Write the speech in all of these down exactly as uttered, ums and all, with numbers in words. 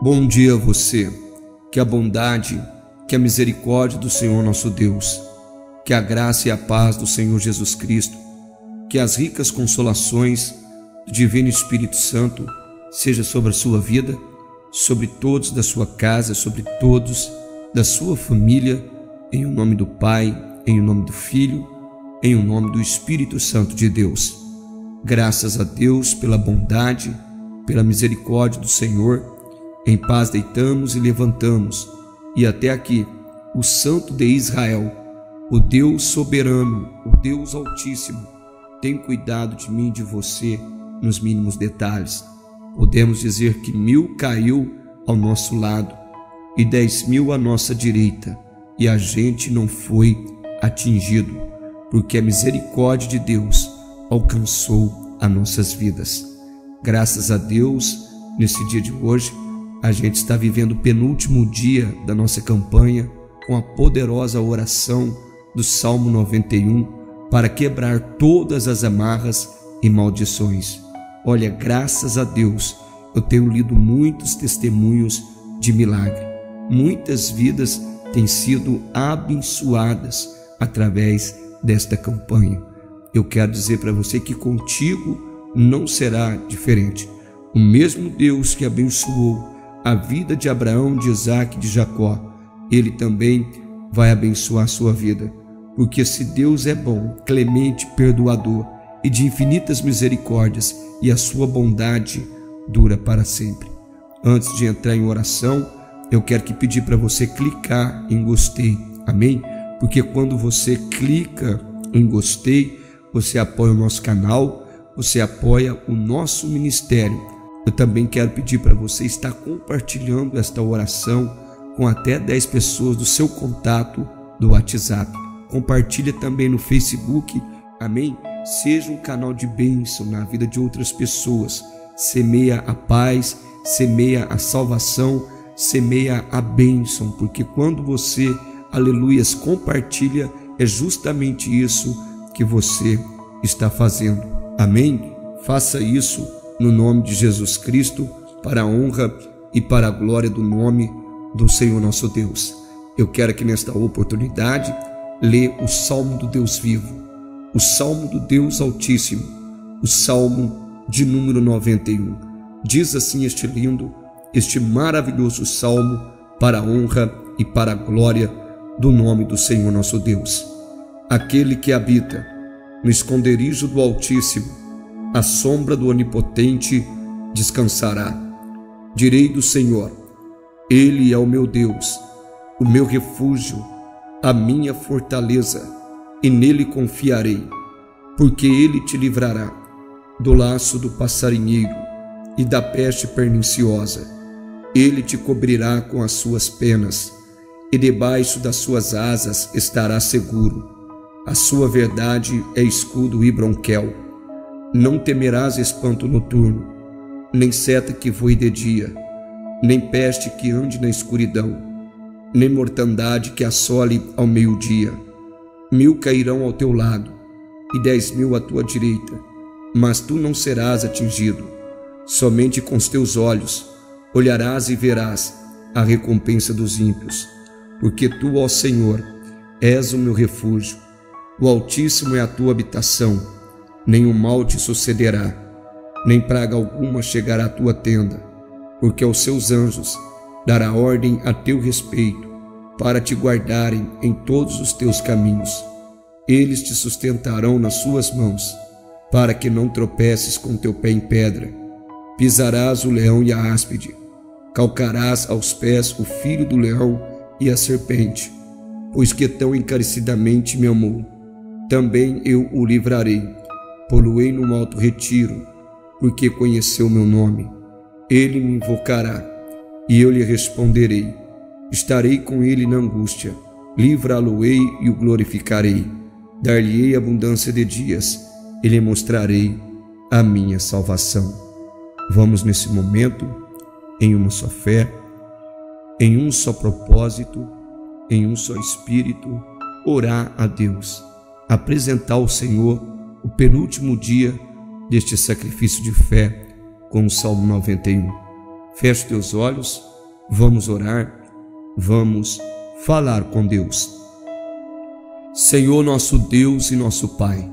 Bom dia a você, que a bondade, que a misericórdia do Senhor nosso Deus, que a graça e a paz do Senhor Jesus Cristo, que as ricas consolações do Divino Espírito Santo seja sobre a sua vida, sobre todos da sua casa, sobre todos da sua família, em o nome do Pai, em o nome do Filho, em o nome do Espírito Santo de Deus. Graças a Deus pela bondade, pela misericórdia do Senhor, em paz deitamos e levantamos, e até aqui o Santo de Israel, o Deus soberano, o Deus Altíssimo, tem cuidado de mim e de você nos mínimos detalhes. Podemos dizer que mil caiu ao nosso lado e dez mil à nossa direita, e a gente não foi atingido, porque a misericórdia de Deus alcançou as nossas vidas. Graças a Deus, nesse dia de hoje, a gente está vivendo o penúltimo dia da nossa campanha com a poderosa oração do Salmo noventa e um para quebrar todas as amarras e maldições. Olha, graças a Deus, eu tenho lido muitos testemunhos de milagre. Muitas vidas têm sido abençoadas através desta campanha. Eu quero dizer para você que contigo não será diferente. O mesmo Deus que abençoou a vida de Abraão, de Isaac e de Jacó, Ele também vai abençoar a sua vida. Porque se Deus é bom, clemente, perdoador e de infinitas misericórdias, e a sua bondade dura para sempre. Antes de entrar em oração, eu quero que pedir para você clicar em gostei, amém? Porque quando você clica em gostei, você apoia o nosso canal, você apoia o nosso ministério. Eu também quero pedir para você estar compartilhando esta oração com até dez pessoas do seu contato do WhatsApp. Compartilha também no Facebook, amém? Seja um canal de bênção na vida de outras pessoas. Semeia a paz, semeia a salvação, semeia a bênção, porque quando você, aleluias, compartilha, é justamente isso que você está fazendo, amém? Faça isso no nome de Jesus Cristo, para a honra e para a glória do nome do Senhor nosso Deus. Eu quero que nesta oportunidade lê o Salmo do Deus vivo, o Salmo do Deus Altíssimo, o Salmo de número noventa e um. Diz assim este lindo, este maravilhoso Salmo para a honra e para a glória do nome do Senhor nosso Deus. Aquele que habita no esconderijo do Altíssimo, à sombra do Onipotente descansará. Direi do Senhor, Ele é o meu Deus, o meu refúgio, a minha fortaleza, e nele confiarei, porque Ele te livrará do laço do passarinheiro e da peste perniciosa. Ele te cobrirá com as suas penas, e debaixo das suas asas estará seguro. A sua verdade é escudo e bronquel. Não temerás espanto noturno, nem seta que voe de dia, nem peste que ande na escuridão, nem mortandade que assole ao meio-dia. Mil cairão ao teu lado e dez mil à tua direita, mas tu não serás atingido. Somente com os teus olhos olharás e verás a recompensa dos ímpios, porque tu, ó Senhor, és o meu refúgio, o Altíssimo é a tua habitação. Nenhum mal te sucederá, nem praga alguma chegará à tua tenda, porque aos seus anjos dará ordem a teu respeito, para te guardarem em todos os teus caminhos. Eles te sustentarão nas suas mãos, para que não tropeces com teu pé em pedra. Pisarás o leão e a áspide, calcarás aos pés o filho do leão e a serpente, pois que tão encarecidamente me amou, também eu o livrarei. Poluei no alto retiro, porque conheceu meu nome. Ele me invocará, e eu lhe responderei. Estarei com ele na angústia, livrá-lo-ei e o glorificarei. Dar-lhe-ei abundância de dias, e lhe mostrarei a minha salvação. Vamos nesse momento, em uma só fé, em um só propósito, em um só espírito, orar a Deus, apresentar ao Senhor o penúltimo dia deste sacrifício de fé com o Salmo noventa e um. Feche teus olhos Vamos orar, vamos falar com Deus. Senhor nosso Deus e nosso Pai,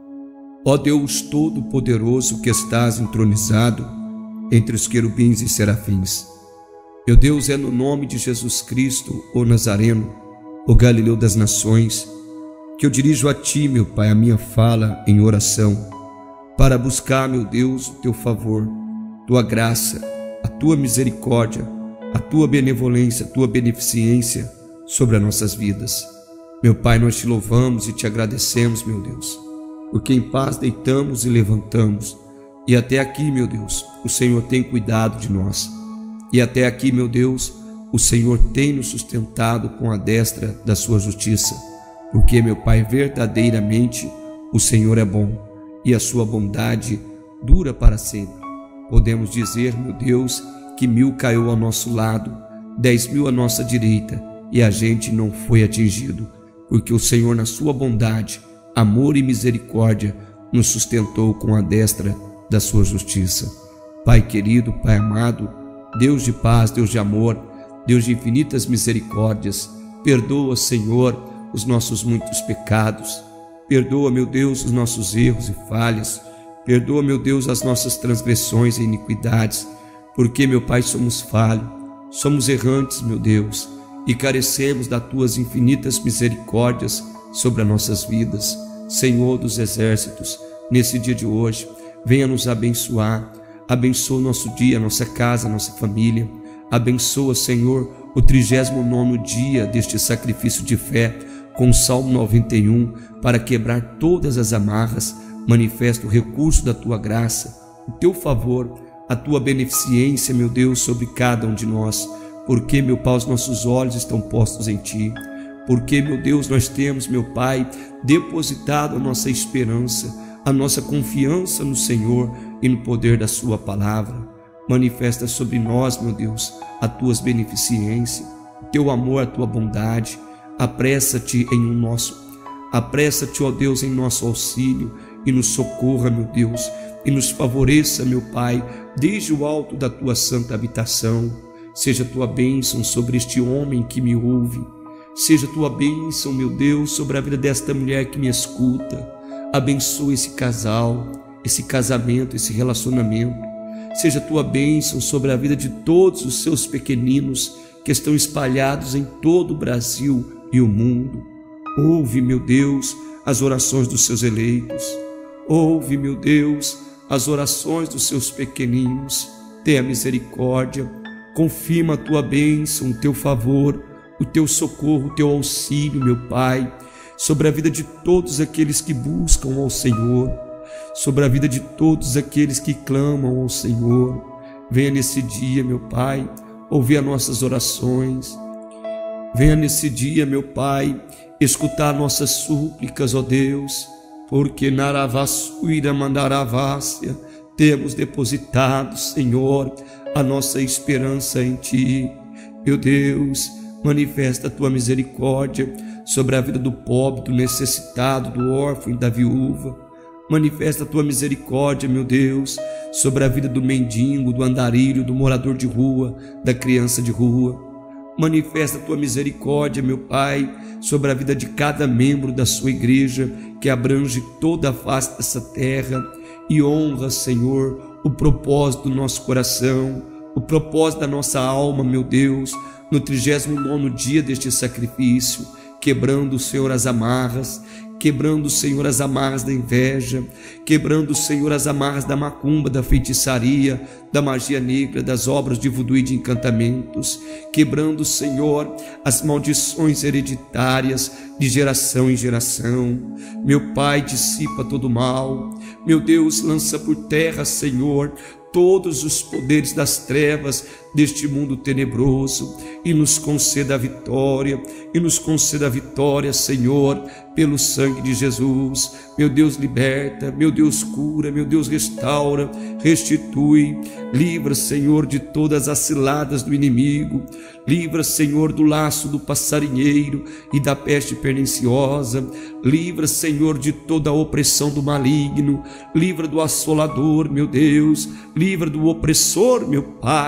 ó Deus Todo-Poderoso que estás entronizado entre os querubins e serafins, meu Deus, é no nome de Jesus Cristo, o Nazareno, o Galileu das nações, que eu dirijo a Ti, meu Pai, a minha fala em oração, para buscar, meu Deus, o Teu favor, Tua graça, a Tua misericórdia, a Tua benevolência, a Tua beneficência sobre as nossas vidas. Meu Pai, nós Te louvamos e Te agradecemos, meu Deus, porque em paz deitamos e levantamos, e até aqui, meu Deus, o Senhor tem cuidado de nós, e até aqui, meu Deus, o Senhor tem nos sustentado com a destra da Sua justiça, porque, meu Pai, verdadeiramente o Senhor é bom, e a Sua bondade dura para sempre. Podemos dizer, meu Deus, que mil caiu ao nosso lado, dez mil à nossa direita, e a gente não foi atingido, porque o Senhor, na Sua bondade, amor e misericórdia, nos sustentou com a destra da Sua justiça. Pai querido, Pai amado, Deus de paz, Deus de amor, Deus de infinitas misericórdias, perdoa, Senhor, os nossos muitos pecados, perdoa, meu Deus, os nossos erros e falhas, perdoa, meu Deus, as nossas transgressões e iniquidades, porque, meu Pai, somos falhos, somos errantes, meu Deus, e carecemos das Tuas infinitas misericórdias sobre as nossas vidas. Senhor dos exércitos, nesse dia de hoje, venha nos abençoar, abençoa o nosso dia, nossa casa, nossa família, abençoa, Senhor, o trigésimo nono dia deste sacrifício de fé, com o Salmo noventa e um, para quebrar todas as amarras. Manifesta o recurso da Tua graça, o Teu favor, a Tua beneficência, meu Deus, sobre cada um de nós, porque, meu Pai, os nossos olhos estão postos em Ti, porque, meu Deus, nós temos, meu Pai, depositado a nossa esperança, a nossa confiança no Senhor e no poder da Sua palavra. Manifesta sobre nós, meu Deus, as Tuas beneficências, o Teu amor, a Tua bondade. Apressa-te em um nosso, apressa-te, ó Deus, em nosso auxílio, e nos socorra, meu Deus, e nos favoreça, meu Pai, desde o alto da Tua santa habitação. Seja Tua bênção sobre este homem que me ouve, seja Tua bênção, meu Deus, sobre a vida desta mulher que me escuta. Abençoa esse casal, esse casamento, esse relacionamento. Seja Tua bênção sobre a vida de todos os Seus pequeninos que estão espalhados em todo o Brasil e o mundo. Ouve, meu Deus, as orações dos Seus eleitos. Ouve, meu Deus, as orações dos Seus pequeninos. Tenha misericórdia, confirma a Tua bênção, o Teu favor, o Teu socorro, o Teu auxílio, meu Pai, sobre a vida de todos aqueles que buscam ao Senhor, sobre a vida de todos aqueles que clamam ao Senhor. Venha nesse dia, meu Pai, ouvir as nossas orações. Venha nesse dia, meu Pai, escutar nossas súplicas, ó Deus, porque naravassuira mandaravassia, temos depositado, Senhor, a nossa esperança em Ti. Meu Deus, manifesta a Tua misericórdia sobre a vida do pobre, do necessitado, do órfão e da viúva. Manifesta a Tua misericórdia, meu Deus, sobre a vida do mendigo, do andarilho, do morador de rua, da criança de rua. Manifesta a Tua misericórdia, meu Pai, sobre a vida de cada membro da Sua igreja, que abrange toda a face dessa terra, e honra, Senhor, o propósito do nosso coração, o propósito da nossa alma, meu Deus, no trigésimo nono dia deste sacrifício, quebrando, Senhor, as amarras, quebrando, Senhor, as amarras da inveja, quebrando, Senhor, as amarras da macumba, da feitiçaria, da magia negra, das obras de voodoo e de encantamentos, quebrando, Senhor, as maldições hereditárias de geração em geração. Meu Pai, dissipa todo o mal. Meu Deus, lança por terra, Senhor, todos os poderes das trevas deste mundo tenebroso, e nos conceda a vitória, e nos conceda a vitória, Senhor, pelo sangue de Jesus. Meu Deus, liberta, meu Deus, cura, meu Deus, restaura, restitui, livra, Senhor, de todas as ciladas do inimigo, livra, Senhor, do laço do passarinheiro e da peste perniciosa, livra, Senhor, de toda a opressão do maligno, livra do assolador, meu Deus, livra do opressor, meu Pai,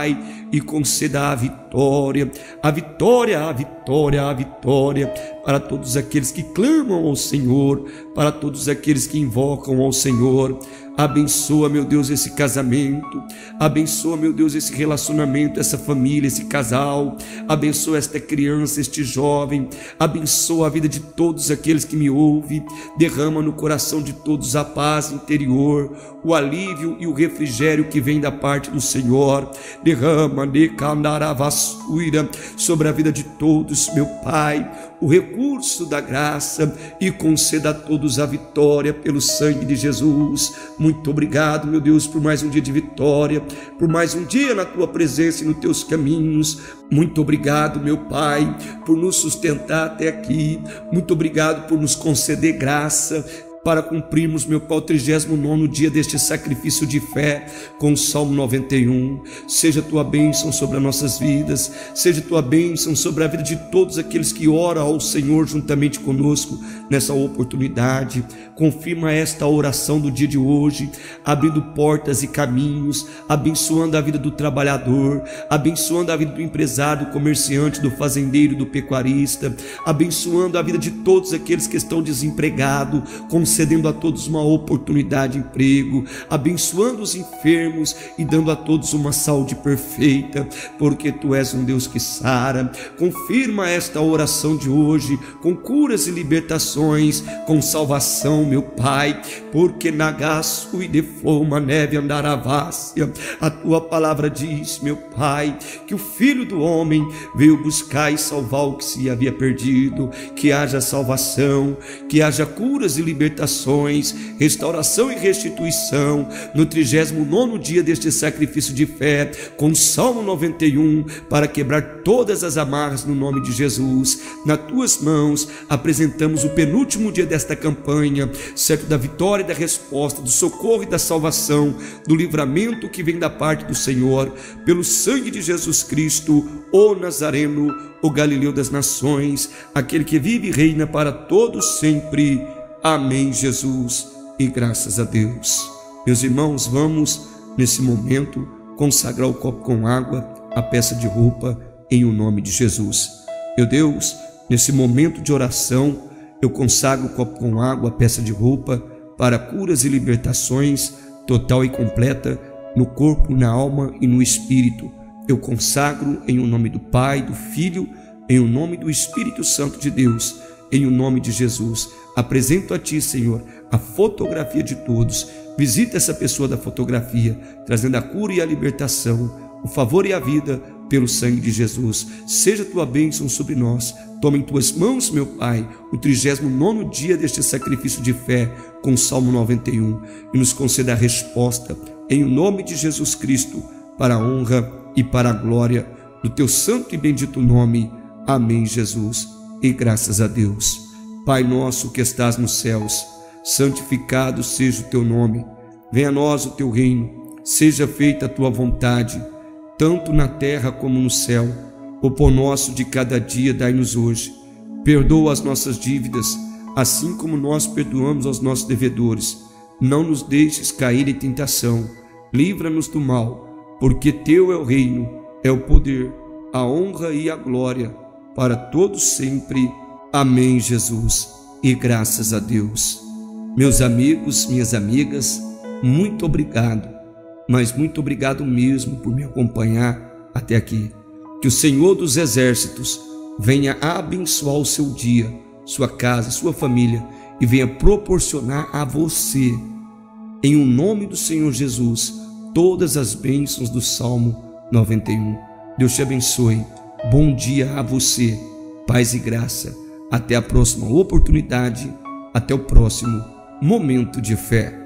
e conceda a vitória, a vitória, a vitória, a vitória para todos aqueles que clamam ao Senhor, para todos aqueles que invocam ao Senhor. Abençoa, meu Deus, esse casamento, abençoa, meu Deus, esse relacionamento, essa família, esse casal, abençoa esta criança, este jovem, abençoa a vida de todos aqueles que me ouvem, derrama no coração de todos a paz interior, o alívio e o refrigério que vem da parte do Senhor. Derrama sobre a vida de todos, meu Pai, o recurso da graça, e conceda a todos a vitória pelo sangue de Jesus. Muito obrigado, meu Deus, por mais um dia de vitória, por mais um dia na Tua presença e nos Teus caminhos. Muito obrigado, meu Pai, por nos sustentar até aqui. Muito obrigado por nos conceder graça para cumprirmos, meu Pai, o trigésimo nono dia deste sacrifício de fé com o Salmo noventa e um. Seja Tua bênção sobre as nossas vidas, seja Tua bênção sobre a vida de todos aqueles que oram ao Senhor juntamente conosco nessa oportunidade. Confirma esta oração do dia de hoje, abrindo portas e caminhos, abençoando a vida do trabalhador, abençoando a vida do empresário, do comerciante, do fazendeiro, do pecuarista, abençoando a vida de todos aqueles que estão desempregados, concedendo a todos uma oportunidade de emprego, abençoando os enfermos e dando a todos uma saúde perfeita, porque Tu és um Deus que sara. Confirma esta oração de hoje com curas e libertações, com salvação, meu Pai, porque nagaço e de floma neve andaravassia. A Tua palavra diz, meu Pai, que o Filho do Homem veio buscar e salvar o que se havia perdido. Que haja salvação, que haja curas e libertações, restauração e restituição no trigésimo nono dia deste sacrifício de fé com o Salmo noventa e um, para quebrar todas as amarras no nome de Jesus. Nas Tuas mãos apresentamos o penúltimo dia desta campanha, certo da vitória e da resposta, do socorro e da salvação, do livramento que vem da parte do Senhor, pelo sangue de Jesus Cristo, o Nazareno, o Galileu das nações, aquele que vive e reina para todos sempre. Amém, Jesus, e graças a Deus. Meus irmãos, vamos nesse momento consagrar o copo com água, a peça de roupa, em o nome de Jesus. Meu Deus, nesse momento de oração, eu consagro o copo com água, a peça de roupa, para curas e libertações total e completa no corpo, na alma e no espírito. Eu consagro em o nome do Pai, do Filho, em o nome do Espírito Santo de Deus, em o nome de Jesus. Apresento a Ti, Senhor, a fotografia de todos. Visita essa pessoa da fotografia, trazendo a cura e a libertação, o favor e a vida pelo sangue de Jesus. Seja Tua bênção sobre nós. Toma em Tuas mãos, meu Pai, o trigésimo nono dia deste sacrifício de fé com o Salmo noventa e um, e nos conceda a resposta em nome de Jesus Cristo, para a honra e para a glória do Teu santo e bendito nome. Amém, Jesus, e graças a Deus. Pai nosso que estás nos céus, santificado seja o Teu nome. Venha a nós o Teu reino, seja feita a Tua vontade, tanto na terra como no céu. O pão nosso de cada dia dai-nos hoje. Perdoa as nossas dívidas, assim como nós perdoamos aos nossos devedores. Não nos deixes cair em tentação, livra-nos do mal, porque Teu é o reino, é o poder, a honra e a glória, para todos sempre. Amém, Jesus, e graças a Deus. Meus amigos, minhas amigas, muito obrigado, mas muito obrigado mesmo por me acompanhar até aqui. Que o Senhor dos Exércitos venha abençoar o seu dia, sua casa, sua família, e venha proporcionar a você, em o nome do Senhor Jesus, todas as bênçãos do Salmo noventa e um. Deus te abençoe. Bom dia a você, paz e graça. Até a próxima oportunidade, até o próximo momento de fé.